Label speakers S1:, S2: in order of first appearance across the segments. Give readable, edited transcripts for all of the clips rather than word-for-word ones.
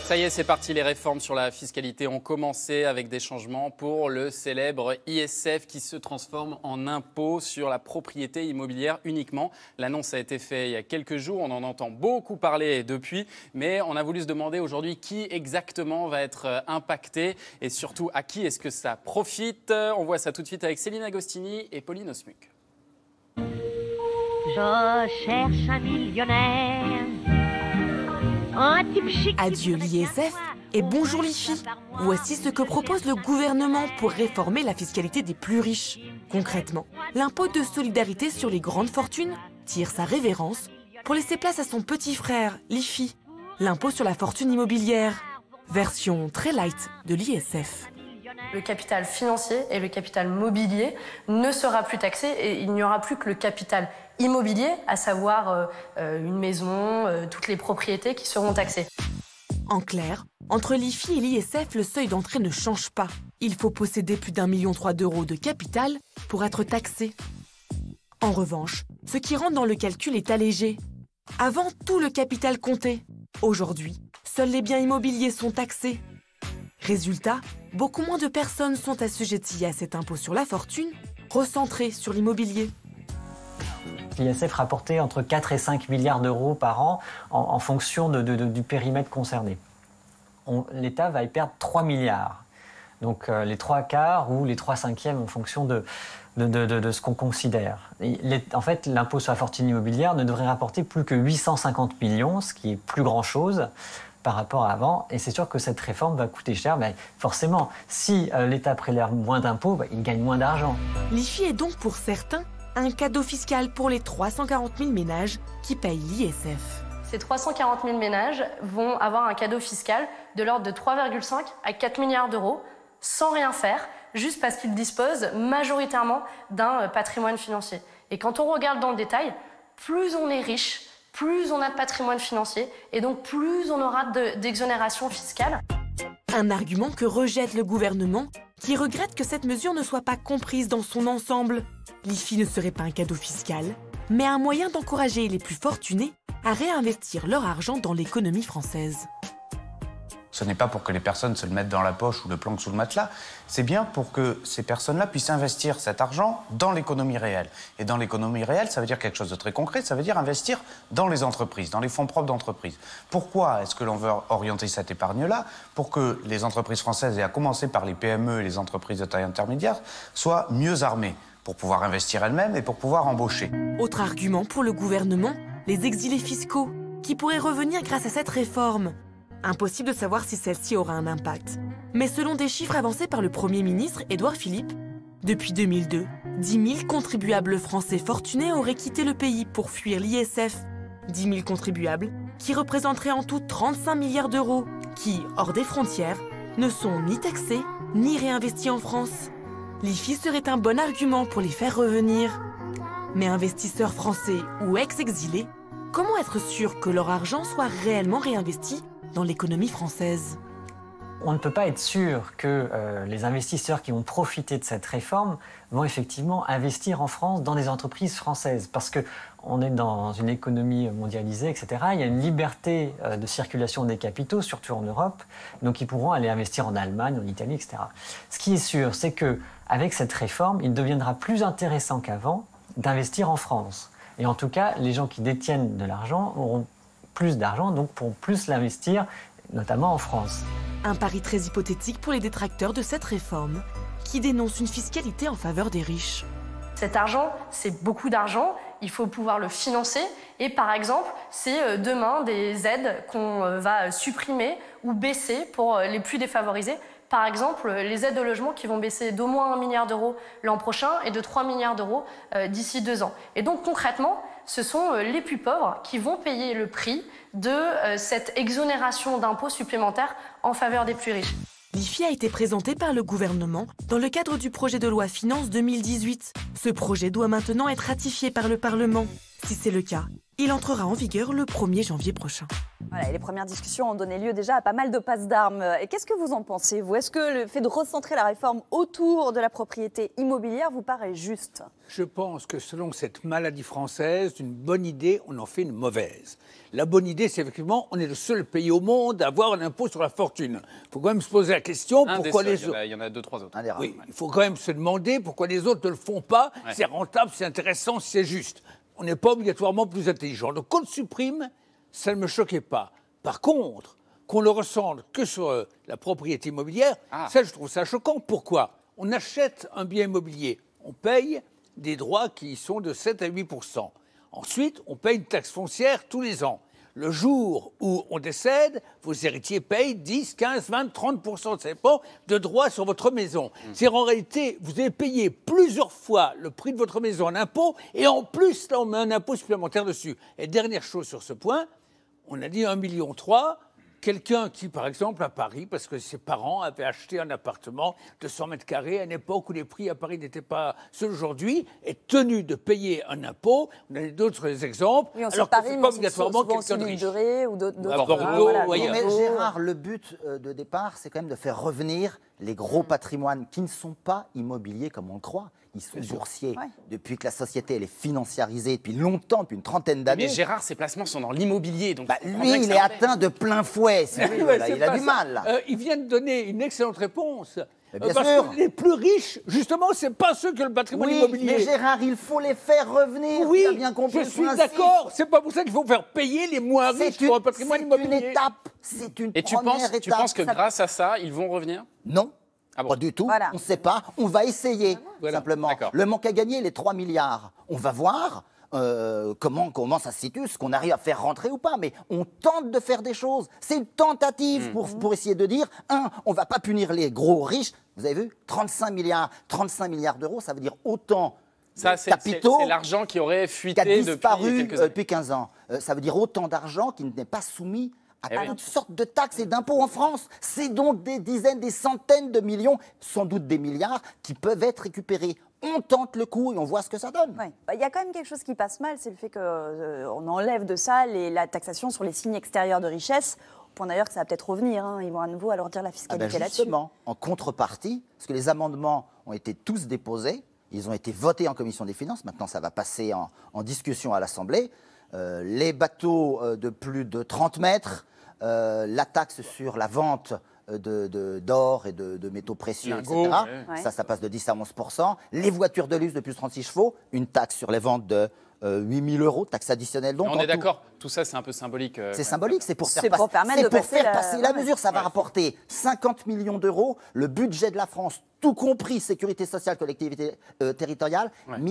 S1: Ça y est, c'est parti, les réformes sur la fiscalité ont commencé avec des changements pour le célèbre ISF qui se transforme en impôt sur la propriété immobilière uniquement. L'annonce a été faite il y a quelques jours, on en entend beaucoup parler depuis, mais on a voulu se demander aujourd'hui qui exactement va être impacté et surtout à qui est-ce que ça profite. On voit ça tout de suite avec Céline Agostini et Pauline Osmuc.
S2: Je cherche un millionnaire.
S3: Adieu l'ISF et bonjour l'IFI. Voici ce que propose le gouvernement pour réformer la fiscalité des plus riches. Concrètement, l'impôt de solidarité sur les grandes fortunes tire sa révérence pour laisser place à son petit frère, l'IFI, l'impôt sur la fortune immobilière, version très light de l'ISF.
S4: Le capital financier et le capital mobilier ne sera plus taxé et il n'y aura plus que le capital immobilier, à savoir une maison, toutes les propriétés qui seront taxées.
S3: En clair, entre l'IFI et l'ISF, le seuil d'entrée ne change pas. Il faut posséder plus d'1,3 million d'euros de capital pour être taxé. En revanche, ce qui rentre dans le calcul est allégé. Avant, tout le capital comptait. Aujourd'hui, seuls les biens immobiliers sont taxés. Résultat, beaucoup moins de personnes sont assujetties à cet impôt sur la fortune, recentré sur l'immobilier.
S5: L'ISF rapportait entre 4 et 5 milliards d'euros par an en fonction du périmètre concerné. L'État va y perdre 3 milliards. Donc les 3/4 ou les 3/5 en fonction de ce qu'on considère. En fait, l'impôt sur la fortune immobilière ne devrait rapporter plus que 850 millions, ce qui est plus grand-chose par rapport à avant. Et c'est sûr que cette réforme va coûter cher. Mais forcément, si l'État prélève moins d'impôts, il gagne moins d'argent.
S3: L'IFI est donc pour certains un cadeau fiscal pour les 340 000 ménages qui payent l'ISF.
S4: Ces 340 000 ménages vont avoir un cadeau fiscal de l'ordre de 3,5 à 4 milliards d'euros, sans rien faire, juste parce qu'ils disposent majoritairement d'un patrimoine financier. Et quand on regarde dans le détail, plus on est riche, plus on a de patrimoine financier, et donc plus on aura d'exonération fiscale.
S3: Un argument que rejette le gouvernement, qui regrette que cette mesure ne soit pas comprise dans son ensemble. L'IFI ne serait pas un cadeau fiscal, mais un moyen d'encourager les plus fortunés à réinvestir leur argent dans l'économie française.
S6: Ce n'est pas pour que les personnes se le mettent dans la poche ou le planquent sous le matelas, c'est bien pour que ces personnes-là puissent investir cet argent dans l'économie réelle. Et dans l'économie réelle, ça veut dire quelque chose de très concret, ça veut dire investir dans les entreprises, dans les fonds propres d'entreprises. Pourquoi est-ce que l'on veut orienter cette épargne-là? Pour que les entreprises françaises, et à commencer par les PME et les entreprises de taille intermédiaire, soient mieux armées pour pouvoir investir elles-mêmes et pour pouvoir embaucher.
S3: Autre argument pour le gouvernement, les exilés fiscaux, qui pourraient revenir grâce à cette réforme. Impossible de savoir si celle-ci aura un impact. Mais selon des chiffres avancés par le Premier ministre Édouard Philippe, depuis 2002, 10 000 contribuables français fortunés auraient quitté le pays pour fuir l'ISF. 10 000 contribuables qui représenteraient en tout 35 milliards d'euros, qui, hors des frontières, ne sont ni taxés ni réinvestis en France. L'IFI serait un bon argument pour les faire revenir. Mais investisseurs français ou ex-exilés, comment être sûr que leur argent soit réellement réinvesti dans l'économie française?
S5: On ne peut pas être sûr que les investisseurs qui ont profité de cette réforme vont effectivement investir en France dans des entreprises françaises. Parce qu'on est dans une économie mondialisée, etc. Il y a une liberté de circulation des capitaux, surtout en Europe. Donc ils pourront aller investir en Allemagne, en Italie, etc. Ce qui est sûr, c'est qu'avec cette réforme, il deviendra plus intéressant qu'avant d'investir en France. Et en tout cas, les gens qui détiennent de l'argent auront plus d'argent, donc pourront plus l'investir, notamment en France.
S3: Un pari très hypothétique pour les détracteurs de cette réforme, qui dénoncent une fiscalité en faveur des riches.
S4: Cet argent, c'est beaucoup d'argent, il faut pouvoir le financer. Et par exemple, c'est demain des aides qu'on va supprimer ou baisser pour les plus défavorisés. Par exemple, les aides au logement qui vont baisser d'au moins 1 milliard d'euros l'an prochain et de 3 milliards d'euros d'ici 2 ans. Et donc concrètement, ce sont les plus pauvres qui vont payer le prix de cette exonération d'impôts supplémentaires en faveur des plus riches.
S3: L'IFI a été présenté par le gouvernement dans le cadre du projet de loi Finances 2018. Ce projet doit maintenant être ratifié par le Parlement. Si c'est le cas, il entrera en vigueur le 1er janvier prochain.
S7: Voilà, et les premières discussions ont donné lieu déjà à pas mal de passes d'armes. Et qu'est-ce que vous en pensez, vous? Est-ce que le fait de recentrer la réforme autour de la propriété immobilière vous paraît juste?
S8: Je pense que selon cette maladie française, d'une bonne idée, on en fait une mauvaise. La bonne idée, c'est effectivement, on est le seul pays au monde à avoir un impôt sur la fortune. Il faut quand même se poser la question, pourquoi les autres...
S1: Il y en a 2-3 autres.
S8: Oui, il faut quand même se demander pourquoi les autres ne le font pas.
S1: Ouais.
S8: C'est rentable, c'est intéressant, c'est juste. On n'est pas obligatoirement plus intelligent. Donc, qu'on le supprime, ça ne me choquait pas. Par contre, qu'on le ressente que sur la propriété immobilière, ça, je trouve ça choquant. Pourquoi? On achète un bien immobilier, on paye des droits qui sont de 7 à 8%. Ensuite, on paye une taxe foncière tous les ans. Le jour où on décède, vos héritiers payent 10, 15, 20, 30%, ça dépend, de droits sur votre maison. C'est en réalité, vous avez payé plusieurs fois le prix de votre maison en impôt, et en plus, là, on met un impôt supplémentaire dessus. Et dernière chose sur ce point, on a dit 1,3 million. Quelqu'un qui, par exemple, à Paris, parce que ses parents avaient acheté un appartement de 100 mètres carrés à une époque où les prix à Paris n'étaient pas ceux d'aujourd'hui, est tenu de payer un impôt. On a d'autres exemples.
S7: Oui, on sait
S8: alors
S7: Paris,
S8: que c'est
S7: mais
S8: pas
S7: on sait
S8: obligatoirement
S7: souvent
S8: quelqu'un de
S7: aussi
S8: riche.
S7: Durée ou d'autres.
S8: Bordeaux,
S7: voilà,
S9: Mais Gérard, le but de départ, c'est quand même de faire revenir les gros patrimoines qui ne sont pas immobiliers comme on le croit. Ils sont boursiers.
S7: Ouais.
S9: Depuis que la société elle est financiarisée depuis longtemps, depuis une trentaine d'années.
S1: Mais Gérard, ses placements sont dans l'immobilier. Donc
S9: Lui, il est atteint de plein fouet. Si vous voulez, là. Il a du mal. Là.
S8: Il vient de donner une excellente réponse.
S9: Bien
S8: parce
S9: sûr.
S8: que les plus riches, justement, ce n'est pas ceux qui ont le patrimoine
S9: Oui,
S8: immobilier.
S9: mais Gérard, il faut les faire revenir.
S8: Oui,
S9: tu as bien compris
S8: je
S9: le
S8: suis
S9: principe.
S8: d'accord. C'est pas pour ça qu'il faut faire payer les moins riches pour un patrimoine immobilier.
S9: C'est une étape. C'est une
S1: Et tu
S9: première
S1: penses,
S9: étape.
S1: tu penses que grâce à ça, ils vont revenir?
S9: Non.
S1: Ah bon.
S9: Pas du tout,
S7: Voilà.
S9: on ne sait pas, on va essayer
S8: Voilà.
S9: simplement.
S1: D'accord.
S9: Le manque à gagner, les 3 milliards, on va voir comment ça se situe, ce qu'on arrive à faire rentrer ou pas, mais on tente de faire des choses. C'est une tentative pour essayer de dire, on ne va pas punir les gros riches, vous avez vu, 35 milliards d'euros, ça veut dire autant
S1: Ça,
S9: de
S1: c'est
S9: capitaux
S1: l'argent qui aurait
S9: qui a
S1: fuité
S9: disparu
S1: depuis quelques années.
S9: depuis 15 ans. Ça veut dire autant d'argent qui n'est pas soumis à
S1: Eh oui.
S9: toutes sortes de taxes et d'impôts en France. C'est donc des dizaines, des centaines de millions, sans doute des milliards, qui peuvent être récupérés. On tente le coup et on voit ce que ça donne.
S7: Ouais. Il y a quand même quelque chose qui passe mal, c'est le fait qu'on enlève de ça la taxation sur les signes extérieurs de richesse. Au point d'ailleurs que ça va peut-être revenir. Ils vont à nouveau alourdir la fiscalité là-dessus.
S9: Justement, en contrepartie, parce que les amendements ont été tous déposés, ils ont été votés en commission des finances, maintenant ça va passer en discussion à l'Assemblée. Les bateaux de plus de 30 mètres, la taxe sur la vente d'or et de métaux précieux,
S1: Lingots,
S9: etc.
S7: ouais.
S9: Ça passe de 10 à 11%. Les voitures de luxe de plus de 36 chevaux, une taxe sur les ventes de 8 000 €, taxe additionnelle. Donc,
S1: On
S9: en
S1: est
S9: tout,
S1: d'accord, tout ça c'est un peu symbolique.
S9: c'est symbolique, c'est pour faire
S7: C'est pour permettre de passer
S9: passer la
S7: ouais.
S9: mesure. Ça va rapporter 50 millions d'euros. Le budget de la France, tout compris sécurité sociale, collectivité territoriale,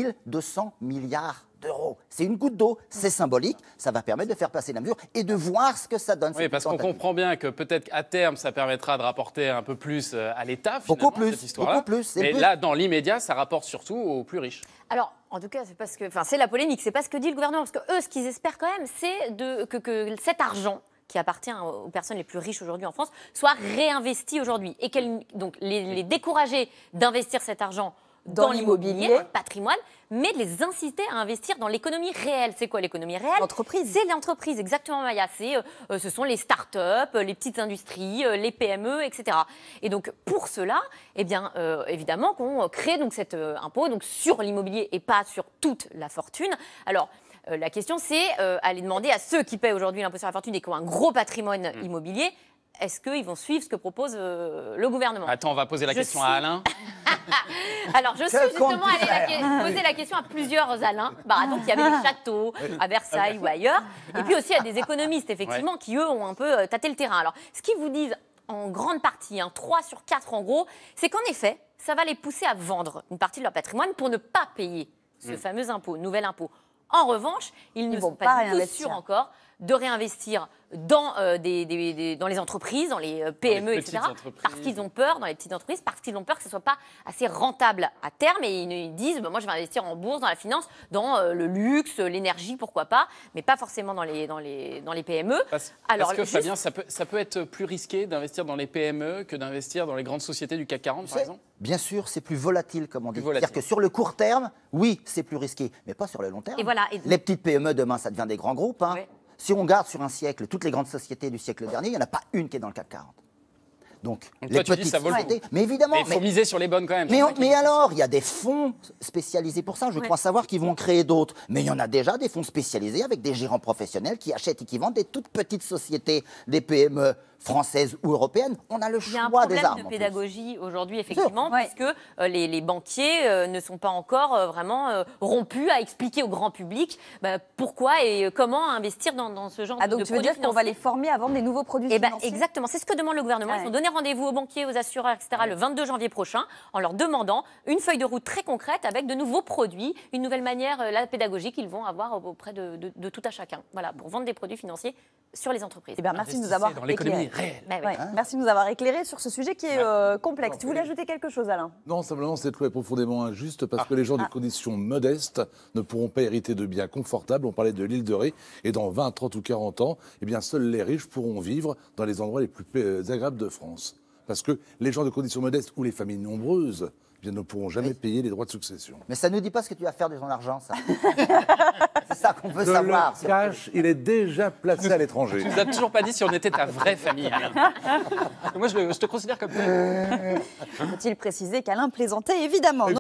S9: 1200 milliards d'euros. C'est une goutte d'eau, c'est symbolique. Ça va permettre de faire passer la mesure et de voir ce que ça donne.
S1: Oui, parce qu'on comprend bien que peut-être qu'à terme, ça permettra de rapporter un peu plus à l'État,
S9: Beaucoup
S1: finalement,
S9: plus,
S1: cette histoire-là.
S9: beaucoup plus.
S1: Mais là, dans l'immédiat, ça rapporte surtout aux plus riches.
S10: Alors, en tout cas, c'est la polémique, c'est pas ce que dit le gouvernement, parce que eux, ce qu'ils espèrent quand même, c'est que cet argent qui appartient aux personnes les plus riches aujourd'hui en France soit réinvesti aujourd'hui et donc les décourager d'investir cet argent dans l'immobilier, dans le patrimoine, mais de les inciter à investir dans l'économie réelle. C'est quoi l'économie réelle?
S7: L'entreprise.
S10: C'est l'entreprise, exactement, Maya. Ce sont les start-up, les petites industries, les PME, etc. Et donc, pour cela, eh bien, évidemment, qu'on crée donc cet impôt donc, sur l'immobilier et pas sur toute la fortune. Alors, la question, c'est aller demander à ceux qui paient aujourd'hui l'impôt sur la fortune et qui ont un gros patrimoine immobilier, est-ce qu'ils vont suivre ce que propose le gouvernement?
S1: Attends, on va poser la question à Alain.
S10: Alors, je suis justement allée poser la question à plusieurs Alain. Donc, il y avait des châteaux à Versailles ou ailleurs. Et puis aussi, il y a des économistes, effectivement, qui, eux, ont un peu tâté le terrain. Alors, ce qu'ils vous disent en grande partie, 3 sur 4 en gros, c'est qu'en effet, ça va les pousser à vendre une partie de leur patrimoine pour ne pas payer ce fameux impôt, nouvel impôt. En revanche, ils ne sont pas du tout sûrs encore de réinvestir dans les entreprises, dans les PME, etc. Parce qu'ils ont peur, dans les petites entreprises, parce qu'ils ont peur que ce ne soit pas assez rentable à terme. Et ils disent, moi je vais investir en bourse, dans la finance, dans le luxe, l'énergie, pourquoi pas, mais pas forcément dans les PME.
S1: Parce que Fabien, ça peut être plus risqué d'investir dans les PME que d'investir dans les grandes sociétés du CAC 40, par exemple?
S9: Bien sûr, c'est plus volatile, comme on dit. C'est-à-dire que sur le court terme, oui, c'est plus risqué, mais pas sur le long terme.
S10: Et voilà.
S9: Les petites PME, demain, ça devient des grands groupes.
S10: Ouais.
S9: Si on regarde sur un siècle, toutes les grandes sociétés du siècle dernier, il n'y en a pas une qui est dans le CAC 40. Donc
S1: les petites ça vaut le coup.
S9: Mais évidemment.
S1: Mais il faut miser sur les bonnes quand même.
S9: Mais alors, il y a des fonds spécialisés pour ça. Je crois savoir qu'ils vont en créer d'autres. Mais il y en a déjà des fonds spécialisés avec des gérants professionnels qui achètent et qui vendent des toutes petites sociétés, des PME françaises ou européennes. On a le choix des armes.
S10: Il y a un problème de pédagogie aujourd'hui, effectivement, puisque les banquiers ne sont pas encore vraiment rompus à expliquer au grand public pourquoi et comment investir dans ce genre de produits.
S7: Donc tu veux dire qu'on va les former à vendre des nouveaux produits financiers?
S10: Exactement, c'est ce que demande le gouvernement. Ils vont donner rendez-vous aux banquiers, aux assureurs, etc. le 22 janvier prochain, en leur demandant une feuille de route très concrète avec de nouveaux produits, une nouvelle manière, la pédagogie qu'ils vont avoir auprès de tout à chacun. Voilà, pour vendre des produits financiers sur les entreprises.
S7: Eh bien, merci de nous avoir éclairé. Merci de nous avoir éclairé sur ce sujet qui est complexe. Tu voulais ajouter quelque chose, Alain?
S11: Non, simplement, cette loi est profondément injuste parce que les gens de conditions modestes ne pourront pas hériter de biens confortables. On parlait de l'île de Ré. Et dans 20, 30 ou 40 ans, eh bien, seuls les riches pourront vivre dans les endroits les plus agréables de France. Parce que les gens de conditions modestes ou les familles nombreuses ne pourront jamais payer les droits de succession.
S9: Mais ça ne nous dit pas ce que tu vas faire de ton argent, ça. C'est ça qu'on veut savoir.
S11: Le cash, il est déjà placé à l'étranger.
S1: Tu nous as toujours pas dit si on était ta vraie famille, Alain. Moi, je te considère comme tel.
S7: Faut-il préciser qu'Alain plaisantait, évidemment.